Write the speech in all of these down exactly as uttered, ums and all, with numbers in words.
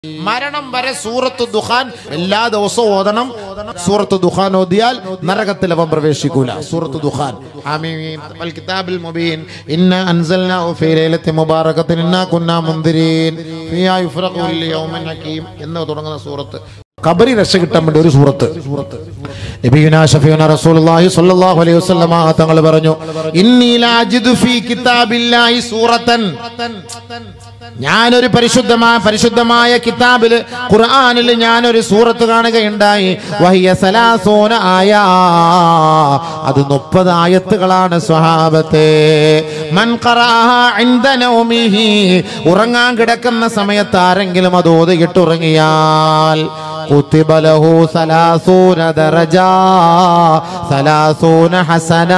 മരണം വരെ സൂറത്തു ദുഖാൻ എല്ലാ ദിവസവും ഓതണം. സൂറത്തു ദുഖാൻ ഓതിയാൽ നരകത്തിൽ അവൻ പ്രവേശിക്കൂല. സൂറത്തു ദുഖാൻ. ആമീൻ. വൽ കിതാബിൽ മുബീൻ ഇന്നാ അൻസൽനാഹു ഫീ ലൈലത്തി മുബാറകത്തിൻ ഇന്നാ കുന്നാ മുൻദിരീൻ ഫീഹാ യുഫ്റഖു കുല്ലു യൗമിൻ ഹകീം എന്ന് തുടങ്ങുന്ന സൂറത്ത്. ഖബറി രക്ഷ കിട്ടാൻ വേണ്ടി ഒരു സൂറത്ത്. നബിയുനാ ശഫീഉനാ റസൂലുള്ളാഹി സ്വല്ലല്ലാഹു അലൈഹി വസല്ലമ തങ്ങൾ പറഞ്ഞു, ഇന്നി ലാ അജിദു ഫീ കിതാബില്ലാഹി സൂറത്തൻ, ഞാനൊരു പരിശുദ്ധമായ പരിശുദ്ധമായ കിതാബിൽ ഖുർആനിൽ ഞാനൊരു സൂറത്ത് കാണുകയുണ്ടായി. വഹിയ സലാസൂന ആയ, അത് മുപ്പത് ആയത്തുകളാണ് സ്വഹാബത്തെ. മൻ ഖറഅഹ ഇൻദ നൗമിഹി, ഉറങ്ങാൻ കിടക്കുന്ന സമയത്ത് ആരെങ്കിലും അത് ഓതിയിട്ട് ഉറങ്ങിയാൽ കുതിബ ലഹു സലാസൂന ദറജ സലാസൂന ഹസന,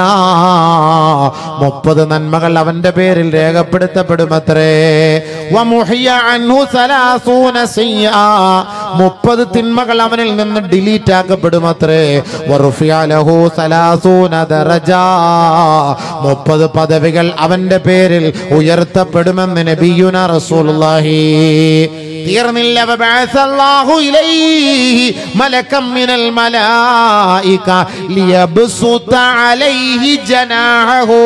മുപ്പത് നന്മകൾ അവന്റെ പേരിൽ രേഖപ്പെടുത്തപ്പെടുമത്രേ. വമുഹിയ അൻഹു സലാസൂന സയ്യ, മുപ്പത് തിന്മകൾ അവനിൽ നിന്ന് ഡിലീറ്റ് ആക്കപ്പെടുമത്രേ. വറുഫിയ ലഹു സലാസൂന ദറജ, മുപ്പത് പദവികൾ അവന്റെ പേരിൽ ഉയർത്തപ്പെടുമെന്ന് നബിയുനാ റസൂലുള്ളാഹി. തീർന്നില്ല. വബഅസല്ലാഹു ഇലൈഹി മലകം മിനൽ മലായിക ലിയബ്സുത അലൈഹി ജനാഹു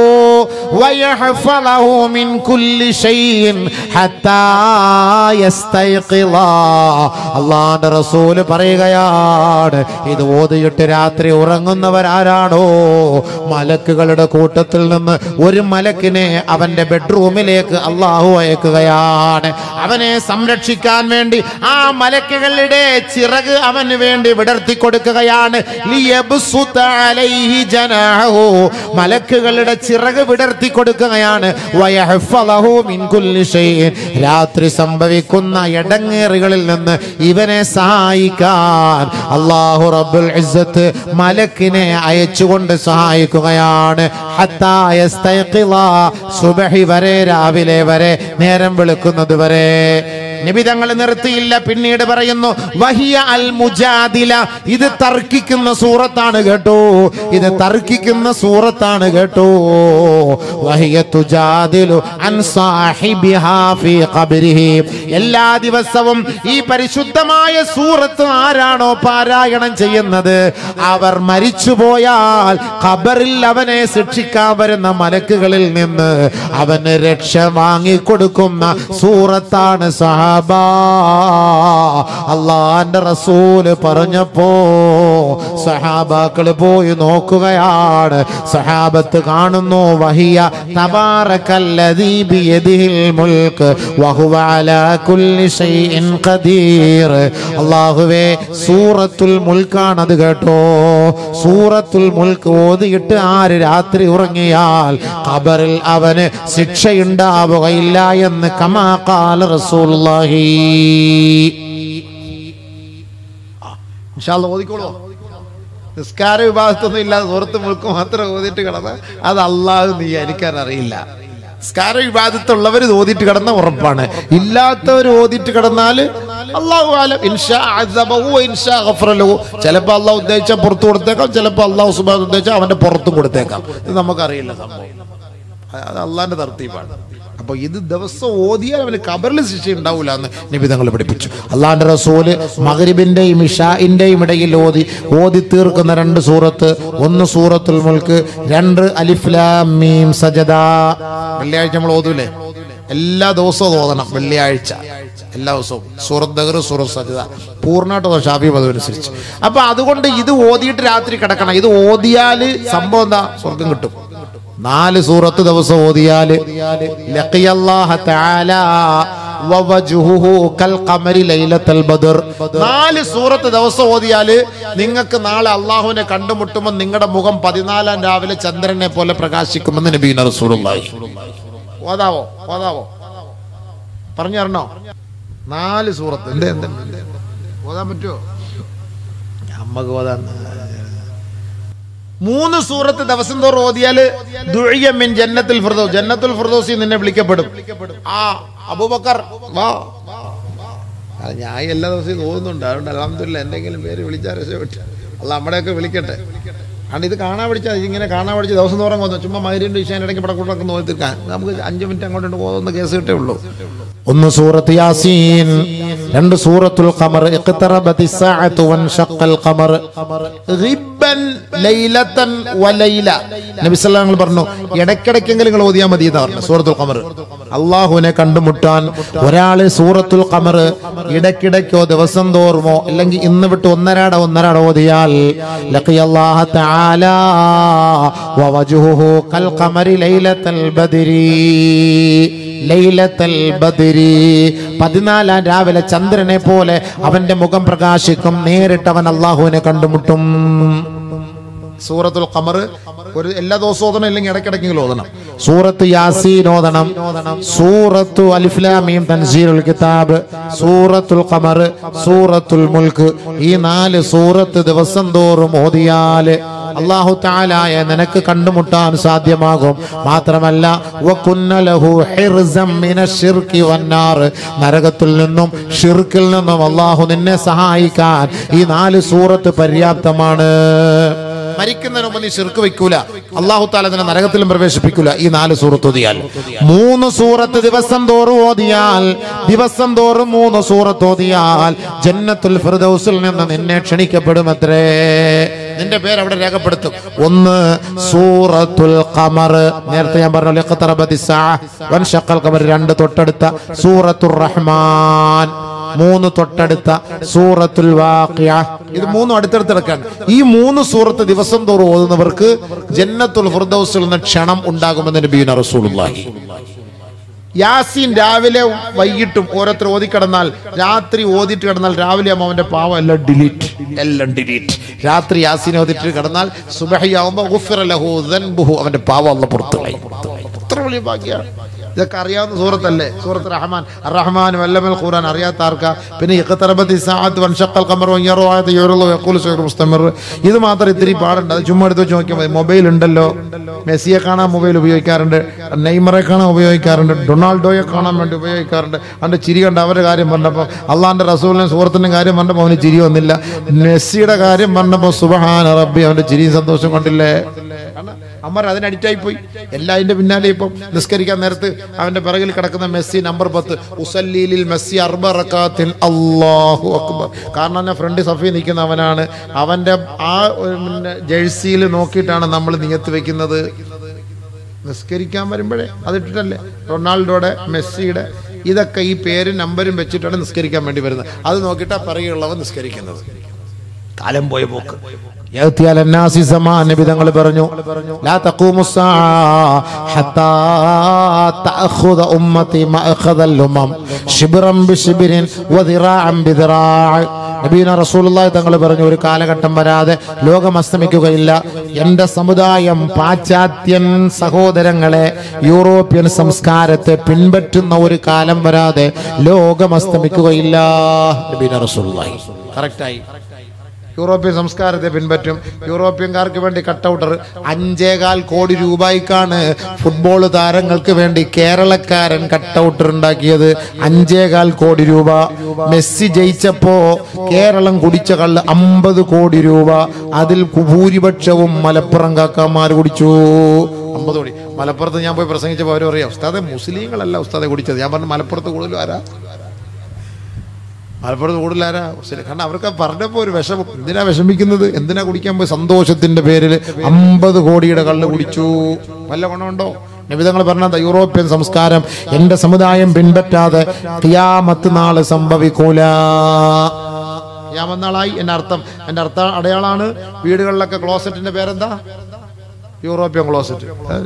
വയഹ്ഫളഹു മിൻ കുല്ലി ഷൈഇൻ ഹത്താ യസ്തൈഖിള. അല്ലാഹുവിന്റെ റസൂൽ പറയുകയാണ്, ഇത് ഓതിയിട്ട് രാത്രി ഉറങ്ങുന്നവരാരാണോ, മലക്കുകളുടെ കൂട്ടത്തിൽ നിന്ന് ഒരു മലക്കിനെ അവന്റെ ബെഡ്റൂമിലേക്ക് അല്ലാഹു അയക്കുകയാണ്. അവനെ സംരക്ഷിക്കാൻ വേണ്ടി ആ മലക്കുകളുടെ ചിറക് അവന് വേണ്ടി വിടർത്തി കൊടുക്കുകയാണ്. ലിയബ്സുത അലൈഹി ജനാഹു, മലക്കുകളുടെ ചിറക് വിടർത്തി കൊടുക്കുകയാണ്. വയഹ്ഫളഹു മിൻ കുല്ലി ഷൈഇൻ, രാത്രി സംഭവിക്കുന്ന ഇടങ്ങേറുകളിൽ നിന്ന് ഇവനെ സഹായിക്കാൻ അല്ലാഹു റബ്ബുൽ ഇസ്സത്ത് മലക്കിനെ അയച്ചുകൊണ്ട് സഹായിക്കുകയാണ്. ഹത്താ യസ്തൈഖിള, സുബ്ഹി വരെ, രാവിലെ വരെ, നേരം വെളുക്കുന്നത് വരെ. നബി തങ്ങൾ നിർത്തിയില്ല, പിന്നീട് പറയുന്നു വഹിയ അൽ മുജാദില, ഇത് തർക്കിക്കുന്ന സൂറത്താണ് കേട്ടോ, ഇത് തർക്കിക്കുന്ന സൂറത്താണ് കേട്ടോ. വഹിയ തുജാദിലു അൻ സാഹിബിഹാ ഫീ ഖബ്രിഹി, എല്ലാ ദിവസവും ഈ പരിശുദ്ധമായ സൂറത്ത് ആരാണോ പാരായണം ചെയ്യുന്നത്, അവർ മരിച്ചുപോയാൽ ഖബറിൽ അവനെ ശിക്ഷിക്കാൻ വരുന്ന മലക്കുകളിൽ നിന്ന് അവന് രക്ഷ വാങ്ങിക്കൊടുക്കുന്ന സൂറത്താണ് സഹാബ. അള്ളാന്റെ റസൂല് പറഞ്ഞപ്പോ സഹാബാക്കള് പോയി നോക്കുകയാണ്. സഹാബത്ത് കാണുന്നു, വഹിയ തബാറകല്ലദീ ബിയദിഹിൽ മുൽക്ക് വഹുവ അലാ കുല്ലി ഷൈഇൻ ഖദീർ. അല്ലാഹുവേ, സൂറത്തുൽ മുൽക്കാണത് കേട്ടോ. സൂറത്തുൽ മുൽക്ക് ഓതിയിട്ട് ആര് രാത്രി ഉറങ്ങിയാൽ ഖബറിൽ അവന് ശിക്ഷയുണ്ടാവുകയില്ല എന്ന് കമാ ഖാല റസൂലുള്ളാഹി. ഓതിക്കോളൂ. നിസ്കാര വിഭാഗത്തൊന്നും ഇല്ലാതെ സൂറത്ത് മുൽക്ക് മാത്രം ഓതിയിട്ട് കിടന്ന അത് അള്ളാഹു നീ എനിക്കാൻ അറിയില്ല. നിസ്കാര വിഭാഗത്തുള്ളവർ ഓതിയിട്ട് കിടന്ന ഉറപ്പാണ്. ഇല്ലാത്തവർ ഓതിയിട്ട് കിടന്നാൽ അള്ളാഹു ആലം, ഇൻഷാ അസബഹു ഇൻഷാ ഗഫറ ലഹു. ചിലപ്പോൾ അള്ളാഹു ഉദ്ദേശിച്ചാൽ പുറത്തു കൊടുത്തേക്കാം, ചിലപ്പോൾ അള്ളാഹു സുബ്ഹാനഹു ഉദ്ദേശിച്ചാൽ അവന്റെ പുറത്തും കൊടുത്തേക്കാം. ഇത് നമുക്കറിയില്ല സംഭവം. അത് അള്ളാന്റെ തർത്തീബാണ്. അപ്പൊ ഇത് ദിവസം ഓതിയാൽ അവന് ഖബറിൽ ശിക്ഷ ഉണ്ടാവില്ല എന്ന് നബി തങ്ങൾ പഠിപ്പിച്ചു. അള്ളാന്റെ റസൂല് മഗ്രിബിന്റെയും ഇശാഇന്റെയും ഇടയിൽ ഓതി ഓതി തീർക്കുന്ന രണ്ട് സൂറത്ത്, ഒന്ന് സൂറത്തുൽ മുൽക്ക്, രണ്ട് അലിഫ് ലാം മീം സജദ. വെള്ളിയാഴ്ച നമ്മൾ ഓതൂലേ, എല്ലാ ദിവസവും ഓതണം. വെള്ളിയാഴ്ച എല്ലാ ദിവസവും സൂറത്ത് ദഹർ, സൂറത്ത് സജദ പൂർണ്ണമായിട്ട് ഷാഫി മദ്ഹബ് അനുസരിച്ച്. അപ്പൊ അതുകൊണ്ട് ഇത് ഓതിയിട്ട് രാത്രി കിടക്കണം. ഇത് ഓതിയാല് സംഭവം എന്താ, സ്വർഗം കിട്ടും. നാല് സൂറത്ത് ദിവസം ഓതിയാല് ലഖിയല്ലാഹ തആല വവജ്ഹുഹു കൽ ഖമരി ലൈലത്തുൽ ബദർ. നാല് സൂറത്ത് ദിവസം ഓതിയാല് നിങ്ങൾക്ക് നാളെ അല്ലാഹുവിനെ കണ്ടുമുട്ടുമ്പോൾ നിങ്ങളുടെ മുഖം പതിനാലാം രാവിലെ ചന്ദ്രനെ പോലെ പ്രകാശിക്കുമെന്ന് നബിയുനാ റസൂലുള്ളാഹി. ഓതാവോ ഓതാവോ പറഞ്ഞു തരണോ? നാല് സൂറത്ത് എന്ത് എന്ത് ഓതാൻ പറ്റുമോ? അമ്മക്ക് ഓതാൻ മൂന്ന് സൂറത്ത് ദിവസം തോറും ഓതിയാല് ദുഇയ മിൻ ജന്നത്തുൽ ഫിർദൗസ്, ജന്നത്തുൽ ഫിർദൗസിൽ നിന്നെ വിളിക്കപ്പെടും. ആ അബൂബക്കർ വാ. ഞാൻ എല്ലാ ദിവസവും ഓതുന്നുണ്ട്, അതുകൊണ്ട് അൽഹംദുലില്ലാഹ് എന്തെങ്കിലും പേര് വിളിച്ചാൽ രക്ഷപ്പെട്ടു. അല്ല നമ്മുടെയൊക്കെ വിളിക്കട്ടെ. കാരണം ഇത് കാണാൻ പഠിച്ചാൽ ഇങ്ങനെ കാണാൻ പഠിച്ച് ദിവസം തോറും ഓതുന്നു. ചുമ്മാ മഗ്‌രിബിന്റെ ഇശാന്റെ ഇടയ്ക്ക് പടക്കൂട്ടൊക്കെ ഓതി തീർക്കാൻ നമുക്ക് അഞ്ച് മിനിറ്റ് അങ്ങോട്ട് ഓതുന്ന കേസ് കിട്ടേ ഉള്ളൂ. ഒന്ന് സൂറത്ത് യാസീൻ, രണ്ട് സൂറത്തുൽ ഖമർ. ഇഖ്തറബത്തിസ് സഅതു വൻഷഖൽ ഖമർ ഗിബ്ബൻ ലൈലതൻ വലൈല. നബി സല്ലല്ലാഹു അലൈഹി വസല്ലം പറഞ്ഞു ഇടയ്ക്കിടയ്ക്കെങ്കിലും നിങ്ങൾ ഓതിയാൽ മതി എന്ന് പറഞ്ഞു. സൂറത്തുൽ ഖമർ അള്ളാഹുവിനെ കണ്ടുമുട്ടാൻ ഒരാള് സൂറത്തുൽ ഖമർ ഇടയ്ക്കിടയ്ക്കോ ദിവസം തോറുമോ അല്ലെങ്കിൽ ഇന്ന് വിട്ട് ഒന്നരാട ഒന്നരാട ഓതിയാൽ ലഖിയല്ലാഹ തആല വവജ്ഹുഹു കൽ ഖമരി ലൈലത്തൽ ബദ്രി. ലൈലത്തൽ ബദ്രി പതിനാലാം രാവിലെ ചന്ദ്രനെ പോലെ അവന്റെ മുഖം പ്രകാശിക്കും. നേരിട്ട് അവൻ അള്ളാഹുവിനെ കണ്ടുമുട്ടും. സൂറത്തുൽ ഖമർ ഒരു എല്ലാ ദിവസവും ഓതണം, ഇല്ലെങ്കിൽ ഇടയ്ക്കിടയ്ക്കെങ്കിലും ഓതണം. സൂറത്ത് യാസീൻ ഓതണം, സൂറത്തു അലിഫ് ലാം മീം തൻസീലുൽ കിതാബ്, സൂറത്തുൽ ഖമർ, സൂറത്തുൽ മുൽക്ക്. ഈ നാല് സൂറത്ത് ദിവസം തോറും ഓതിയാൽ അല്ലാഹു തആലയെ നിനക്ക് കണ്ടുമുട്ടാൻ സാധ്യമാകും. മാത്രമല്ല വകുന്ന ലഹു ഹിർസം മിനശ്ശിർക്കി വന്നാർ, നരകത്തിൽ നിന്നും ഷിർക്കിൽ നിന്നും അല്ലാഹു നിന്നെ സഹായിക്കാൻ ഈ നാല് സൂറത്ത് പര്യാപ്തമാണ്. മരിക്കുന്നതിന് മുമ്പ് നീ ശിർക്ക് വെക്കൂല, അല്ലാഹു തആല നിന്നെ നരകത്തിലും പ്രവേശിപ്പിക്കൂല ഈ നാല് സൂറത്ത് ഓതിയാൽ. മൂന്ന് സൂറത്ത് ദിവസം തോറും ഓതിയാൽ, ദിവസം തോറും മൂന്ന് സൂറത്ത് ഓതിയാൽ ജന്നത്തുൽ ഫിർദൗസിൽ നിന്ന് നിന്നെ ക്ഷണിക്കപ്പെടുമത്രേ. നിന്റെ പേര് അവിടെ രേഖപ്പെടുത്തും. ഒന്ന് സൂറത്തുൽ ഖമർ, നേരത്തെ ഞാൻ പറഞ്ഞു ഇഖ്തറബത്തിസ് സഅ വൻഷഖൽ ഖമർ. രണ്ട് തൊട്ടടുത്ത സൂറത്തുർ റഹ്മാൻ. മൂന്ന് തൊട്ടടുത്ത സൂറത്തുൽ വാഖിഅ. ഇത് മൂന്നും അടുത്തടുത്ത് കിടക്കാണ്. ഈ മൂന്ന് സൂറത്ത് ദിവസം തോറും ഓതുന്നവർക്ക് ജന്നത്തുൽ ഫിർദൗസിൽ നിന്ന് ക്ഷണം ഉണ്ടാകുമെന്ന് നബിയുനാ റസൂലുള്ളാഹി. യാസീൻ രാവിലെ വൈകിട്ടും ഓരോരുത്തർ ഓതിക്കിടന്നാൽ, രാത്രി ഓതിട്ട് കിടന്നാൽ രാവിലെ ആകുമ്പോൾ അവന്റെ പാവം എല്ലാം ഡിലീറ്റ്, എല്ലാം ഡിലീറ്റ്. രാത്രി യാസീൻ ഓതിട്ട് കിടന്നാൽ സുബഹിയാവുമ്പോൾ ഗുഫിറ ലഹു ദൻബുഹു, അവന്റെ പാവം അല്ലാഹു പുറത്തു കളയും. എത്ര വലിയ ഭാഗ്യമാണ്. ഇതൊക്കെ അറിയാവുന്ന സൂറത്തല്ലേ, സൂറത്ത് റഹ്മാൻ. റഹ്മാൻ വല്ലമൽ ഖുർആൻ അറിയാത്ത ആർക്കാ? പിന്നെ ഇഖ്തറബത്തിസ് സഅതു വൻഷഖൽ ഖമർ വയറു ആയത യറു യഖൂലു സൈറു മുസ്തമിർ. ഇത് മാത്രം ഇത്തിരി പാടുണ്ട്. അത് ചുമ്മാ എടുത്ത് വെച്ച് നോക്കിയാൽ മതി. മൊബൈൽ ഉണ്ടല്ലോ, മെസ്സിയെ കാണാൻ മൊബൈൽ ഉപയോഗിക്കാറുണ്ട്, നെയ്മറെ കാണാൻ ഉപയോഗിക്കാറുണ്ട്, ഡൊണാൾഡോയെ കാണാൻ വേണ്ടി ഉപയോഗിക്കാറുണ്ട്. അവൻ്റെ ചിരി കണ്ട് അവരുടെ കാര്യം പറഞ്ഞപ്പോൾ, അള്ളാഹിൻ്റെ റസൂലിനെ സൂറത്തിൻ്റെ കാര്യം പറഞ്ഞപ്പോൾ അവന് ചിരി വന്നില്ല. മെസ്സിയുടെ കാര്യം പറഞ്ഞപ്പോൾ സുബ്ഹാന റബ്ബി, അവൻ്റെ ചിരിയും സന്തോഷം കൊണ്ടില്ലേ? അമ്മർ അതിന് അഡിക്റ്റായി പോയി. എല്ലാതിൻ്റെ പിന്നാലെ ഇപ്പം നിസ്കരിക്കാൻ നേരത്ത് അവന്റെ പിറകിൽ കിടക്കുന്ന മെസ്സി നമ്പർ പത്ത്, ഉസല്ലീലിൽ മെസ്സി അർബ റകാത്തിൻ അല്ലാഹു അക്ബർ. കാരണം എന്നെ ഫ്രണ്ട് സഫി നിൽക്കുന്ന അവനാണ്. അവന്റെ ആ ജേഴ്സിയിൽ നോക്കിയിട്ടാണ് നമ്മൾ നിയത്ത് വെക്കുന്നത്. നിസ്കരിക്കാൻ വരുമ്പോഴേ അതിട്ടിട്ടല്ലേ. റൊണാൾഡോയുടെ, മെസ്സിയുടെ ഇതൊക്കെ ഈ പേരും നമ്പരും വെച്ചിട്ടാണ് നിസ്കരിക്കാൻ വേണ്ടി വരുന്നത്. അത് നോക്കിയിട്ടാണ് പിറകിലുള്ളവൻ നിസ്കരിക്കുന്നത്. കാലം പോയ പോക്ക്. നബി തങ്ങൾ പറഞ്ഞു, ലാ തഖൂമുസ് സാഅ ഹത്താ തഅഖുദ ഉമ്മത്തി മഅഖദൽ ഉമം ശിബ്റൻ ബിശിബ്റിൻ വദിറാഅൻ ബിദിറാഅ. നബിയുനാ റസൂലുള്ളാഹി തങ്ങൾ പറഞ്ഞു, ഒരു കാലഘട്ടം വരാതെ ലോകം അസ്തമിക്കുകയില്ല. എൻ്റെ സമുദായം പാശ്ചാത്യൻ സഹോദരങ്ങളെ, യൂറോപ്യൻ സംസ്കാരത്തെ പിൻപറ്റുന്ന ഒരു കാലം വരാതെ ലോകം അസ്തമിക്കുകയില്ല. നബിയുനാ റസൂലുള്ളാഹി കറക്റ്റായി യൂറോപ്യൻ സംസ്കാരത്തെ പിൻപറ്റും. യൂറോപ്യൻകാർക്ക് വേണ്ടി കട്ടൗട്ടർ അഞ്ചേകാൽ കോടി രൂപയ്ക്കാണ് ഫുട്ബോൾ താരങ്ങൾക്ക് വേണ്ടി കേരളക്കാരൻ കട്ടൗട്ടർ ഉണ്ടാക്കിയത്. അഞ്ചേകാൽ കോടി രൂപ. മെസ്സി ജയിച്ചപ്പോ കേരളം കുടിച്ച കള്ള് അമ്പത് കോടി രൂപ. അതിൽ ഭൂരിപക്ഷവും മലപ്പുറം കാക്കാമാർ കുടിച്ചു. അമ്പത് കോടി. മലപ്പുറത്ത് ഞാൻ പോയി പ്രസംഗിച്ചപ്പോൾ അവരും അറിയാം, ഉസ്താദെ മുസ്ലിങ്ങളല്ല ഉസ്താദെ കുടിച്ചത്. ഞാൻ പറഞ്ഞു മലപ്പുറത്ത് കൂടുതലും ആരാ? മലപ്പുറത്ത് കൂടുതലാരാ? കാരണം അവർക്ക് പറഞ്ഞപ്പോൾ ഒരു വിഷമം. എന്തിനാ വിഷമിക്കുന്നത്? എന്തിനാ കുടിക്കാൻ പോയി? സന്തോഷത്തിന്റെ പേരിൽ അമ്പത് കോടിയുടെ കള്ള് കുടിച്ചു. വല്ല ഗുണമുണ്ടോ? നബി തങ്ങൾ പറഞ്ഞത് യൂറോപ്യൻ സംസ്കാരം എന്റെ സമുദായം പിൻപറ്റാതെ ഖിയാമത്ത് നാള് സംഭവിക്കൂല. ഖിയാമത്ത് നാളായി എന്റെ അർത്ഥം, എന്റെ അർത്ഥം അടയാളാണ്. വീടുകളിലൊക്കെ ക്ലോസറ്റിന്റെ പേരെന്താ? European closet.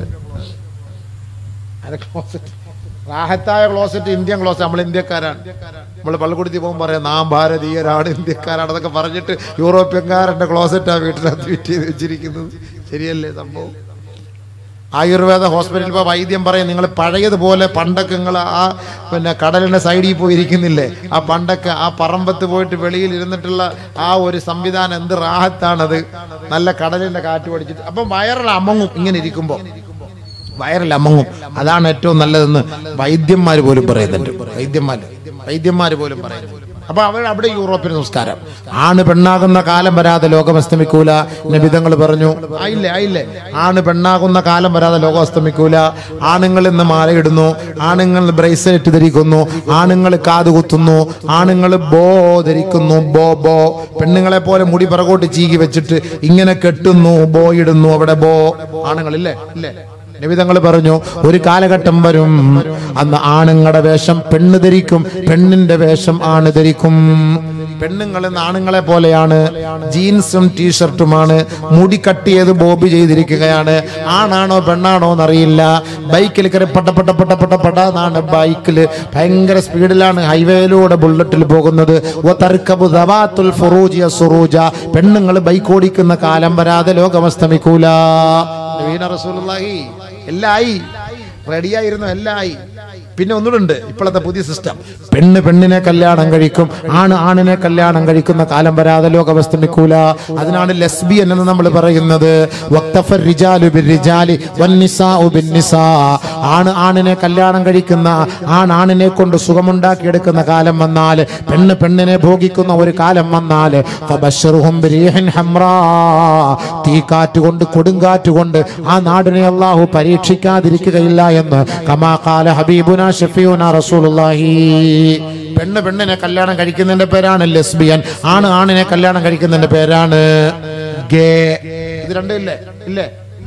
ക്ലോസറ്റ് റാഹത്തായ ക്ലോസറ്റ്, ഇന്ത്യൻ ക്ലോസറ്റ്. നമ്മൾ ഇന്ത്യക്കാരാണ്. നമ്മൾ പള്ളിക്കൂടത്തിൽ പോകുമ്പോൾ പറയാം നാം ഭാരതീയരാണ്, ഇന്ത്യക്കാരാണ്. അതൊക്കെ പറഞ്ഞിട്ട് യൂറോപ്യൻകാരൻ്റെ ക്ലോസറ്റാണ് വീട്ടിനകത്ത് ഫിറ്റ് ചെയ്ത് വെച്ചിരിക്കുന്നത്. ശരിയല്ലേ സംഭവം? ആയുർവേദ ഹോസ്പിറ്റലിൽ ഇപ്പോൾ വൈദ്യം പറയും, നിങ്ങൾ പഴയതുപോലെ പണ്ടൊക്കെ നിങ്ങൾ ആ പിന്നെ കടലിൻ്റെ സൈഡിൽ പോയി ഇരിക്കുന്നില്ലേ, ആ പണ്ടൊക്കെ ആ പറമ്പത്ത് പോയിട്ട് വെളിയിൽ ഇരുന്നിട്ടുള്ള ആ ഒരു സംവിധാനം എന്ത് റാഹത്താണത്. നല്ല കടലിൻ്റെ കാറ്റ് പഠിച്ചിട്ട് അപ്പം വയറിൽ അമങ്ങും. ഇങ്ങനെ ഇരിക്കുമ്പോൾ വയറിൽ അമങ്ങും. അതാണ് ഏറ്റവും നല്ലതെന്ന് വൈദ്യന്മാർ പോലും പറയുന്നുണ്ട്. വൈദ്യന്മാർ വൈദ്യന്മാർ പോലും പറയുന്നു. അപ്പൊ അവർ അവിടെ യൂറോപ്യൻ സംസ്കാരം. ആണ് പെണ്ണാകുന്ന കാലം വരാതെ ലോകം അസ്തമിക്കൂല. നബിതങ്ങൾ പറഞ്ഞു ആയില്ലേ ആയില്ലേ ആണ് പെണ്ണാകുന്ന കാലം വരാതെ ലോകം അസ്തമിക്കൂല. ആണുങ്ങൾ ഇന്ന് മാലയിടുന്നു, ആണുങ്ങൾ ബ്രേസ്ലെറ്റ് ധരിക്കുന്നു, ആണുങ്ങൾ കാതുകുത്തുന്നു, ആണുങ്ങൾ ബോ ധരിക്കുന്നു. ബോ ബോ പെണ്ണുങ്ങളെ പോലെ മുടി പിറകോട്ട് ചീകി വെച്ചിട്ട് ഇങ്ങനെ കെട്ടുന്നു, ബോ ഇടുന്നു. അവിടെ ബോ ആണുങ്ങളില്ലേ ഇല്ലേ? നബിതങ്ങൾ പറഞ്ഞു ഒരു കാലഘട്ടം വരും അന്ന് ആണുങ്ങളുടെ വേഷം പെണ്ണ് ധരിക്കും, പെണ്ണിന്റെ വേഷം ആണ് ധരിക്കും. പെണ്ണുങ്ങൾ ഇന്ന് ആണുങ്ങളെ പോലെയാണ്, ജീൻസും ടീഷർട്ടുമാണ്, മുടി കട്ടിയത് ബോബി ചെയ്തിരിക്കുകയാണ്. ആണാണോ പെണ്ണാണോ എന്നറിയില്ല. ബൈക്കിൽ കയറി പട്ട പട്ട പട്ട പട്ട പട്ട എന്നാണ് ബൈക്കിൽ ഭയങ്കര സ്പീഡിലാണ് ഹൈവേയിലൂടെ ബുള്ളറ്റിൽ പോകുന്നത്. പെണ്ണുങ്ങൾ ബൈക്ക് ഓടിക്കുന്ന കാലം വരാതെ ലോകം അസ്തമിക്കൂല. റസൂലുള്ളാഹി എല്ലായി റെഡിയായിരുന്നു, എല്ലായി. പിന്നെ ഒന്നുകൂടെ ഇപ്പോഴത്തെ പുതിയ സിസ്റ്റം, പെണ്ണ് പെണ്ണിനെ കല്യാണം കഴിക്കും, ആണ് ആണിനെ കല്യാണം കഴിക്കുന്ന കാലം വരാതെ ലോകം അസ്തമിക്കൂല. അതിനാണ് ലെസ്ബിയൻ എന്ന് നമ്മൾ പറയുന്നത്. ആണ് ആണിനെ കല്യാണം കഴിക്കുന്ന, ആണ് ആണിനെ കൊണ്ട് സുഖമുണ്ടാക്കിയെടുക്കുന്ന കാലം വന്നാൽ, പെണ്ണ് പെണ്ണിനെ ഭോഗിക്കുന്ന ഒരു കാലം വന്നാൽ, തീക്കാറ്റ് കൊണ്ട് കൊടുങ്കാറ്റ് കൊണ്ട് ആ നാടിനെ അല്ലാഹു പരീക്ഷിക്കാതിരിക്കുകയില്ല എന്ന് കമാ ഖാല ഹബീബുന ഷഫീഉന റസൂലുള്ളാഹി. പെണ്ണ് പെണ്ണിനെ കല്യാണം കഴിക്കുന്നതിന്റെ പേരാണ് ലെസ്ബിയൻ, ആണ് ആണിനെ കല്യാണം കഴിക്കുന്നതിന്റെ പേരാണ് ഗേ. ഇത് രണ്ടും ഇല്ലേ ഇല്ലേ?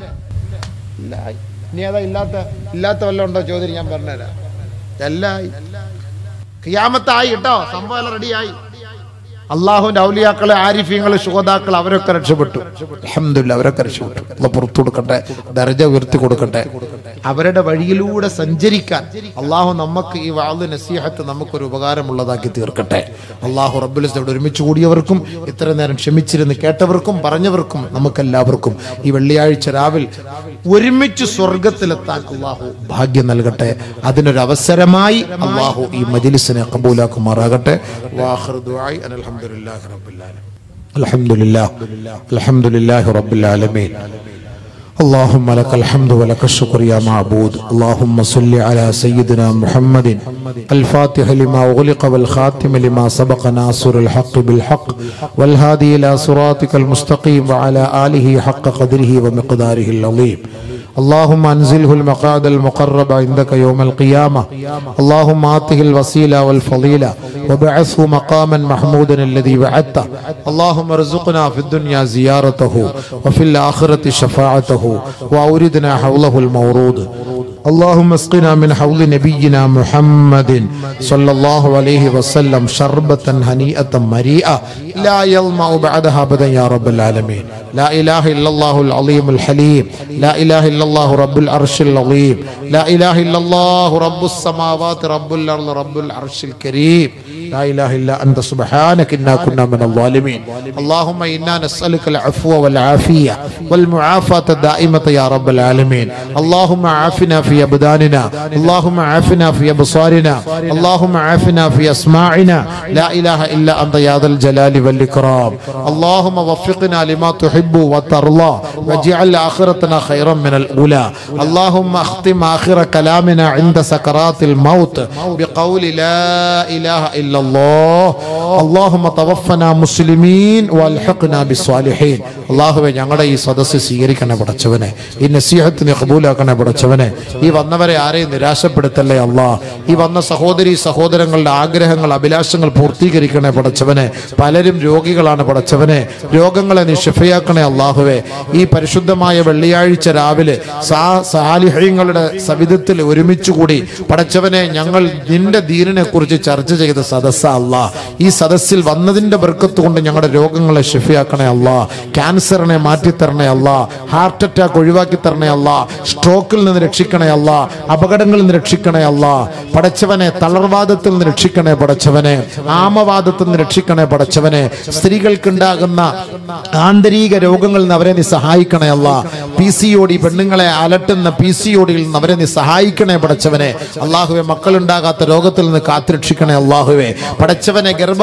ഇനി ഏതാ ഇല്ലാത്ത ഇല്ലാത്ത വല്ലതും ഉണ്ടോ ചോദ്യം? ഞാൻ പറഞ്ഞുതരാം. എല്ലായി ഖിയാമത്തായി കേട്ടോ, സംഭവം എല്ലാം റെഡിയായി. അള്ളാഹുവിന്റെ ഔലിയാക്കള്, ആരിഫീങ്ങള്, ശുഹദാക്കൾ അവരൊക്കെ രക്ഷപ്പെട്ടു. അൽഹംദുലില്ലാഹ്, അവരൊക്കെ രക്ഷപ്പെട്ടു. അല്ലാഹ് പുറത്തു കൊടുക്കട്ടെ, ദർജ ഉയർത്തി കൊടുക്കട്ടെ. അവരുടെ വഴിയിലൂടെ സഞ്ചരിക്കാൻ അള്ളാഹു നമുക്ക് ഈ വഅദ് നസീഹത്ത് നമുക്കൊരു ഉപകാരമുള്ളതാക്കി തീർക്കട്ടെ. അള്ളാഹു റബ്ബുൽ ഇസ്സത്ത് ഒരുമിച്ച് കൂടിയവർക്കും ഇത്ര നേരം ക്ഷമിച്ചിരുന്ന് കേട്ടവർക്കും പറഞ്ഞവർക്കും നമുക്കെല്ലാവർക്കും ഈ വെള്ളിയാഴ്ച രാവിൽ ഒരുമിച്ച് സ്വർഗത്തിലെത്താൻ അള്ളാഹു ഭാഗ്യം നൽകട്ടെ. അതിനൊരു അവസരമായി അള്ളാഹു ഈ മജ്ലിസിനെ ഖബൂലാക്കുമാറാകട്ടെ. വാഖിറു ദുആഇ അൽഹംദുലില്ലാഹി റബ്ബിൽ ആലമീൻ. അൽഹംദുലില്ലാഹ് അൽഹംദുലില്ലാഹി റബ്ബിൽ ആലമീൻ. اللهم لك الحمد ولك الشكر يا معبود. اللهم صل على سيدنا محمد الفاتح لما أغلق والخاتم لما سبق ناصر الحق بالحق والهادي إلى صراطك المستقيم وعلى آله حق قدره ومقداره العظيم. اللهم أنزله المقعد المقرب عندك يوم القيامة. اللهم آته الوسيلة والفضيلة وبعثه مقاما محمودا الذي وعدته. اللهم ارزقنا في الدنيا زيارته وفي الآخرة شفاعته وأوردنا حوله المورود. اللهم اسقنا من حوض نبينا محمد صلى الله عليه وسلم شربة هنيئة مريئة لا يظمأ بعدها أبدا يا رب العالمين. لا إله إلا الله العظيم الحليم. لا إله إلا الله رب العرش العظيم. لا إله إلا الله رب السماوات رب الأرض رب العرش الكريم. لا إله إلا أنت سبحانك إنا كنا من الظالمين. اللهم إنا نسألك العفو والعافية والمعافاة الدائمة يا رب العالمين. اللهم عافنا في أبداننا، اللهم عافنا في أبصارنا، اللهم عافنا في أسماعنا. لا إله إلا أنت يا ذا الجلال والإكرام. اللهم وفقنا لما تحب وترضى واجعل آخرتنا خيرا من الأولى. اللهم اختم آخر كلامنا عند سكرات الموت بقول لا إله إلا الله. اللهم توفنا مسلمين والحقنا بالصالحين. അള്ളാഹുവേ, ഞങ്ങളുടെ ഈ സദസ്സ് സ്വീകരിക്കണേ പടച്ചവനെ, ഈ നസീഹത്തിനെ ഖബൂലാക്കണേ പടച്ചവനെ. ഈ വന്നവരെ ആരെയും നിരാശപ്പെടുത്തല്ലേ അല്ലാ. ഈ വന്ന സഹോദരി സഹോദരങ്ങളുടെ ആഗ്രഹങ്ങൾ അഭിലാഷങ്ങൾ പൂർത്തീകരിക്കണേ പടച്ചവനെ. പലരും രോഗികളാണ് പടച്ചവനെ, രോഗങ്ങളെ നീ ശിഫയാക്കണേ അള്ളാഹുവേ. ഈ പരിശുദ്ധമായ വെള്ളിയാഴ്ച രാവിലെ സാലിഹ്യങ്ങളുടെ സവിധത്തിൽ ഒരുമിച്ച് കൂടി പടച്ചവനെ ഞങ്ങൾ നിന്റെ ദീനിനെ കുറിച്ച് ചർച്ച ചെയ്ത സദസ്സ അല്ലാ. ഈ സദസ്സിൽ വന്നതിന്റെ ബർക്കത്ത് കൊണ്ട് ഞങ്ങളുടെ രോഗങ്ങളെ ശിഫയാക്കണേ അല്ലാ. ക്യാൻസറിനെ മാറ്റിത്തരണേ അല്ലാ. ഹാർട്ട് അറ്റാക്ക് ഒഴിവാക്കി തരണേ അല്ലാ. സ്ട്രോക്കിൽ നിന്ന് രക്ഷിക്കണേ അല്ലാ. അപകടങ്ങളിൽ നിന്ന് രക്ഷിക്കണേ അല്ലാ. പടച്ചവനെ തളർവാദത്തിൽ നിന്ന് രക്ഷിക്കണേ പടച്ചവനെ. ആമവാദത്തിൽ നിന്ന് രക്ഷിക്കണേ പടച്ചവനെ. സ്ത്രീകൾക്കുണ്ടാകുന്ന ആന്തരിക രോഗങ്ങളിൽ നിന്ന് അവരെ നീ സഹായിക്കണേ അല്ലാ. പി സി ഒ ഡി പെണ്ണുങ്ങളെ അലട്ടുന്ന പി സി ഒ ഡിയിൽ നിന്ന് അവരെ നീ സഹായിക്കണേ പടച്ചവനെ. അള്ളാഹുവെ, മക്കളുണ്ടാകാത്ത രോഗത്തിൽ നിന്ന് കാത്തുരക്ഷിക്കണേ അള്ളാഹുവെ. പടച്ചവനെ, ഗർഭ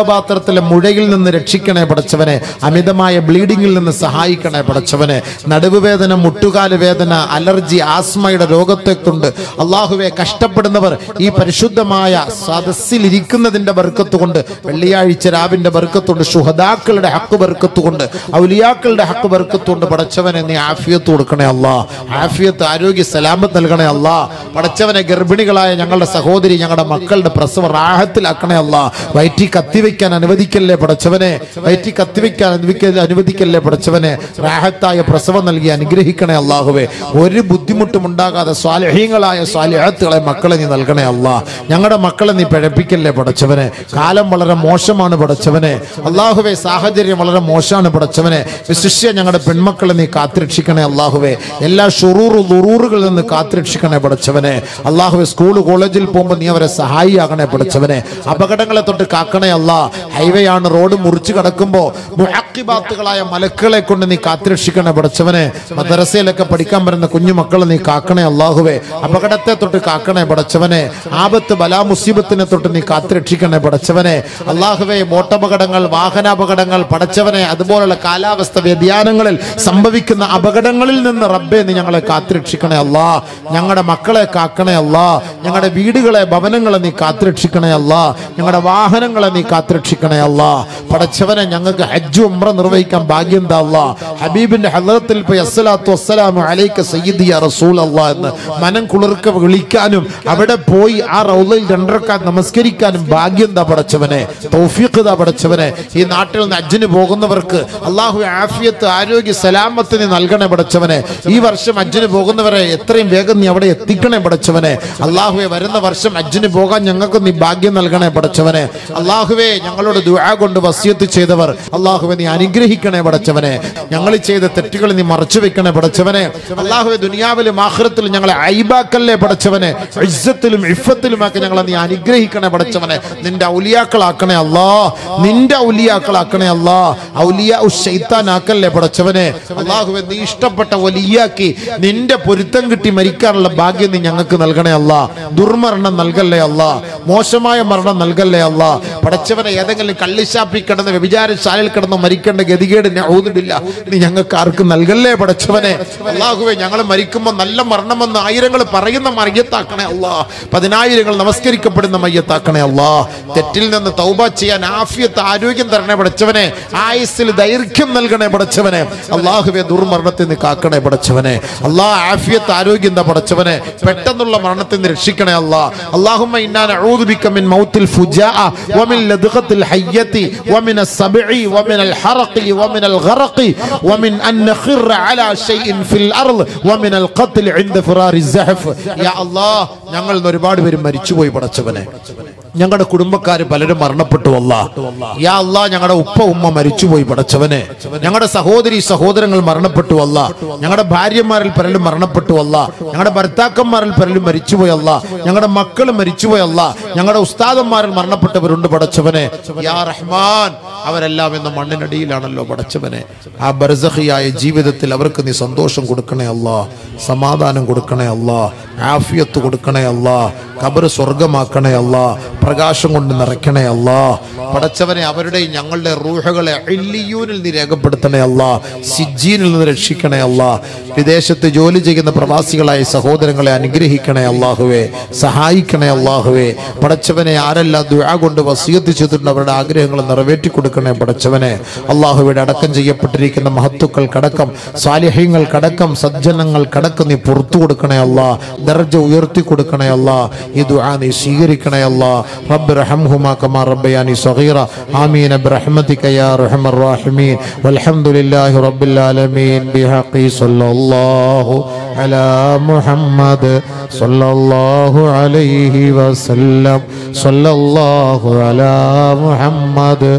ഗർഭപാത്രത്തിലെ മുഴയിൽ നിന്ന് രക്ഷിക്കണേ പടച്ചവനെ, അമിതമായ ബ്ലീഡിങ്ങിൽ നിന്ന് സഹായിക്കണേ പടച്ചവനെ. നടുവുവേദന, മുട്ടുകാല് വേദന, അലർജി, ആസ്മയുടെ രോഗത്തെക്കൊണ്ട് അള്ളാഹുവെ കഷ്ടപ്പെടുന്നവർ ഈ പരിശുദ്ധമായ സദസ്സിൽ ഇരിക്കുന്നതിന്റെ ബർക്കത്ത് കൊണ്ട്, വെള്ളിയാഴ്ച രാവിന്റെ ബർക്കത്ത് കൊണ്ട്, ശുഹദാക്കളുടെ ഹക്ക് ബർക്കത്ത് കൊണ്ട്, ഔലിയാക്കളുടെ ഹക്ക് ബർക്കത്ത് കൊണ്ട് പടച്ചവനെ നീ ആഫിയത്ത് കൊടുക്കണേ അല്ലാ. ആഫിയത്ത്, ആരോഗ്യ, സലാമത്ത് നൽകണേ അല്ലാ. പടച്ചവനെ ഗർഭിണികളായ ഞങ്ങളുടെ സഹോദരി, ഞങ്ങളുടെ മക്കളുടെ പ്രസവ റാഹത്തിലാക്കണേ അല്ലാ. വയറ്റി കത്തിവെക്കാൻ അനുവദിക്കല്ലേ പടച്ചവനെ, വയറ്റി കത്തിവെക്കാൻ അനുവദിക്കല്ലേ പടച്ചവനെ. റാഹത്തായ പ്രസവം നൽകി അനുഗ്രഹിക്കണേ അല്ലാഹുവേ. ഒരു ബുദ്ധിമുട്ടും ഉണ്ടാകാതെ സ്വാലിഹീങ്ങളായ സ്വാലിഹത്തുകളെ മക്കളെ നീ നൽകണേ അല്ലാ. ഞങ്ങളുടെ മക്കളെ നീ പിഴപ്പിക്കല്ലേ പടച്ചവനെ. കാലം വളരെ മോശമാണ് പടച്ചവനെ അല്ലാഹുവേ, സാഹചര്യം വളരെ മോശമാണ് പടച്ചവനെ. വിശിഷ്യ ഞങ്ങളുടെ പെൺമക്കളെ നീ കാത്തുരക്ഷിക്കണേ അല്ലാഹുവേ. എല്ലാ ഷുറൂറു ദുറൂറുകളിൽ നിന്ന് കാത്തുരക്ഷിക്കണേ പടച്ചവനെ അല്ലാഹുവേ. സ്കൂൾ കോളേജിൽ പോകുമ്പോൾ നീ അവരെ സഹായിയാകണേ പടച്ചവനെ. അപകടങ്ങളെ തൊട്ട് കാക്കണേ അല്ലാ. ഹൈവേ ആണ്, റോഡ് മുറിച്ച് കടക്കുമ്പോൾ മുഅഖിബാത്തുകളായ മലക്കുകളെ കൊണ്ട് നീ കാത്തുരക്ഷിക്കണേ പടച്ചവനെ. മദ്രസയിലൊക്കെ പഠിക്കാൻ വരുന്ന കുഞ്ഞു മക്കളെ നീ കാക്കണേ അല്ലാഹുവേ. അപകടത്തെ തൊട്ട് കാക്കണേ പടച്ചവനെ. ആപത്ത്, ബലാ, മുസീബത്തിനെ തൊട്ട് നീ കാത്തുരക്ഷിക്കണേ പടച്ചവനെ അല്ലാഹുവേ. ബോട്ടപകടങ്ങൾ, വാഹനാപകടങ്ങൾ പടച്ചവനെ, അതുപോലുള്ള കാലാവസ്ഥ വ്യതിയാനങ്ങളിൽ സംഭവിക്കുന്ന അപകടങ്ങളിൽ നിന്ന് റബ്ബേ നീ ഞങ്ങളെ കാത്തുരക്ഷിക്കണേ അല്ലാ. ഞങ്ങളുടെ മക്കളെ കാക്കണേ അല്ലാ. ഞങ്ങളുടെ വീടുകളെ, ഭവനങ്ങളെ നീ കാത്തുരക്ഷിക്കണേ അല്ലാ. ഞങ്ങളുടെ വാഹനങ്ങളെ നീ കാത്തുരക്ഷിക്കണേ അല്ലാ. പടച്ചവനെ, ഞങ്ങൾക്ക് ഹജ്ജ് ഉംറ നിർവഹിക്കാൻ ഭാഗ്യം താ അല്ലാ. ഹബീബിന്റെ ഹദ്റത്തിൽ പോയി അസ്സലാത്തു വസ്സലാമു അലൈക സയ്യിദി യാ റസൂലല്ലാഹ് എന്ന് മനം കുളിർക്ക വിളിക്കാനും അവിടെ പോയി ആ റൗളയിൽ രണ്ടരക്കാത്ത് നമസ്കരിക്കാനും ഭാഗ്യം താ പടച്ചവനെ, തൗഫീഖ് താ പടച്ചവനെ. ഈ നാട്ടിൽ നിന്ന് ഹജ്ജിന് പോകുന്നവർക്ക് അല്ലാഹു ആഫിയത്ത്, ആരോഗ്യ, സലാമത്ത് നീ നൽകണേ പടച്ചവനെ. ഈ വർഷം ഹജ്ജിന് പോകുന്നവരെ എത്രയും വേഗം നീ അവിടെ എത്തിക്കണേ പടച്ചവനെ അല്ലാഹുവേ. വരുന്ന വർഷം ഹജ്ജിന് പോകാൻ ഞങ്ങൾക്ക് നീ ഭാഗ്യം നൽകണേ പടച്ചവനെ അല്ലാഹുവേ. ഞങ്ങളോട് ദുആ കൊണ്ട് വസിയത്ത് ചെയ്തവർ അല്ലാഹുവേ നീ അനുഗ്രഹിക്കണേ പടച്ചവനെ. ഞങ്ങൾ ചെയ്ത തെറ്റുകൾ നീ മറച്ചു വെക്കണേ പടച്ചവനെ അല്ലാഹുവേ. ദുനിയാവിലും ആഖിറത്തിലും ഞങ്ങളെ ഐബാക്കല്ലേ പടച്ചവനെ. ഇസ്സത്തിലും ഇഫ്ഫത്തിലുമൊക്കെ ഞങ്ങളെ നീ അനുഗ്രഹിക്കണേ പടച്ചവനെ. നിന്റെ ഔലിയാക്കളാക്കണേ അല്ലാ. നിന്റെ ഔലിയാക്കളാക്കണേ അല്ലാ. ഔലിയാ ശൈത്താൻ ആക്കല്ലേ പടച്ചവനെ അല്ലാഹുവേ. നീ ഇഷ്ടപ്പെട്ട വലിയാക്കി നിന്റെ പൊരുത്തം കിട്ടി മരിക്കാനുള്ള ഭാഗ്യം നീ ഞങ്ങൾക്ക് നൽകണേ അല്ലാ. ദുർമരണം നൽകല്ലേ അല്ലാ. മോശമായ മരണം നൽകല്ലേ അല്ലാ. പടച്ചവനെ, ഏതെങ്കിലും കള്ളിശാപ്പി കിടന്ന് വ്യഭിചാരശാലയിൽ കിടന്ന് മരിക്കേണ്ട ഗതികേട് നഊദുബില്ലാ നീ ഞങ്ങൾക്ക് ആർക്കും നൽകല്ലേ പടച്ചവനെ അല്ലാഹുവേ. ഞങ്ങൾ മരിക്കുമ്പോൾ നല്ല മരണമെന്ന് ആയിരങ്ങൾ പറയുന്ന മയ്യത്താക്കണേ അല്ലാ. പതിനായിരങ്ങൾ നമസ്കരിക്കപ്പെടുന്ന മയ്യത്താക്കണേ അല്ലാ. തെറ്റിൽ നിന്ന് തൗബ ചെയ്യാൻ ആഫിയത്ത്, ആരോഗ്യം തരണേ പടച്ചവനെ. ആയുസ്സിൽ ദൈർഘ്യം നൽകണേ പടച്ചവനെ അല്ലാഹുവേ. ദുർമരണത്തിൽ നിന്ന് കാക്കണേ പടച്ചവനെ അല്ലാ. ആഫിയത്ത്, ആരോഗ്യം എന്താ പടച്ചവനെ. പെട്ടെന്നുള്ള മരണത്തിൽ നിന്ന് രക്ഷിക്കണേ അല്ലാ. അല്ലാഹുമ്മ ഇന്നാ നഊദു ബിക മിൻ മൗത്തിൽ ഫുജാഅ വമിൻ ലദ്ഖത്തിൽ ഹയ്യതി വമിൻ അസ്സബഇ വമിൻ അൽ ഹറഖി വമിൻ അൽ ഗറഖി വമിൻ അൻ നഖിറ അലാ ഷൈഇൻ ഫിൽ അർള് വമിൻ അൽ ഖത്ൽ ഇൻദ ഫിറാരി സഹഫ്. യാ അല്ലാഹ്, ഞങ്ങൾ ഒരുപാട് പേര് മരിച്ചുപോയി പടച്ചവനെ. ഞങ്ങളുടെ കുടുംബക്കാർ പലരും മരണപ്പെട്ടു അല്ലാ. യാ അല്ലാഹ്, ഞങ്ങളുടെ ഉപ്പ ഉമ്മ മരിച്ചുപോയി പടച്ചവനെ. ഞങ്ങളുടെ സഹോദരി സഹോദരങ്ങൾ മരണപ്പെട്ടു അല്ലാ. ഞങ്ങളുടെ ഭാര്യമാരിൽ പലരും മരണപ്പെട്ടു അല്ലാ. ഞങ്ങളുടെ ഭർത്താക്കന്മാരിൽ പലരും മരിച്ചുപോയി അല്ലാ. ഞങ്ങളുടെ മക്കൾ മരിച്ചുപോയി അല്ലാ. ഞങ്ങളുടെ ഉസ്താദന്മാരിൽ മരണപ്പെട്ടവരുണ്ട് പടച്ചവനെ. യാ റഹ്മാൻ, അവരെല്ലാം ഇന്ന് മണ്ണിനടിയിലാണല്ലോ പടച്ചവനെ. ആ ബർസഖിയായ ജീവിതത്തിൽ അവർക്ക് നീ സന്തോഷം കൊടുക്കണേ അല്ലാ. സമാധാനം കൊടുക്കണേ അല്ലാ. ആഫിയത്ത് കൊടുക്കണേ അല്ലാ. ഖബർ സ്വർഗമാക്കണേ അല്ലാ. പ്രകാശം കൊണ്ട് നിറയ്ക്കണേ അല്ലാ. പടച്ചവനെ, അവരുടെ ഞങ്ങളുടെ റൂഹുകളെ ഇല്ലിയൂനിൽ നീ രേഖപ്പെടുത്തണേ അല്ലാ. സിജ്ജീനിൽ നിന്ന് രക്ഷിക്കണേ അല്ലാ. വിദേശത്ത് ജോലി ചെയ്യുന്ന പ്രവാസികളായ സഹോദരങ്ങളെ അനുഗ്രഹിക്കണേ അല്ലാഹുവേ. സഹായിക്കണേ അല്ലാഹുവേ. പടച്ചവനെ, ആരെല്ലാം ദുആ കൊണ്ട് വസിയത്ത് ചെയ്തിട്ടുണ്ട് അവരുടെ ആഗ്രഹങ്ങൾ നിറവേറ്റി കൊടുക്കണേ പടച്ചവനെ അല്ലാഹുവേ. അടക്കം ചെയ്യപ്പെട്ടിരിക്കുന്ന മഹത്തുക്കൾക്കടക്കം, സാലിഹീങ്ങൾക്കടക്കം, സജ്ജനങ്ങൾക്കടക്കം നീ പുറത്തു കൊടുക്കണേ അല്ലാ. ദർജ ഉയർത്തി കൊടുക്കണേ അല്ലാ. ഈ ദുആ നീ സ്വീകരിക്കണേ അല്ലാ. റബ്ബ് റഹംഹുമാ കമാ റബ്ബയാനി സഗീറ. ആമീൻ ബിറഹ്മതിക യാ അർഹമർ റഹീമീൻ. വൽഹംദുലില്ലാഹി റബ്ബിൽ ആലമീൻ. ബിഹഖി സല്ലല്ലാഹു അലാ മുഹമ്മദ് സല്ലല്ലാഹു അലൈഹി വസല്ലം. സല്ലല്ലാഹു അലാ മുഹമ്മദ്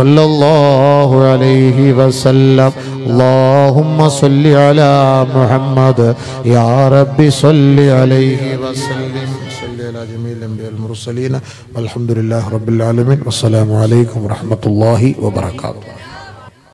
സല്ലല്ലാഹു അലൈഹി വസല്ലം. اللهم صل على محمد يا رب صل عليه وسلم. صل على جميع الأنبياء المرسلين والحمد لله رب العالمين. والسلام عليكم ورحمة الله وبركاته.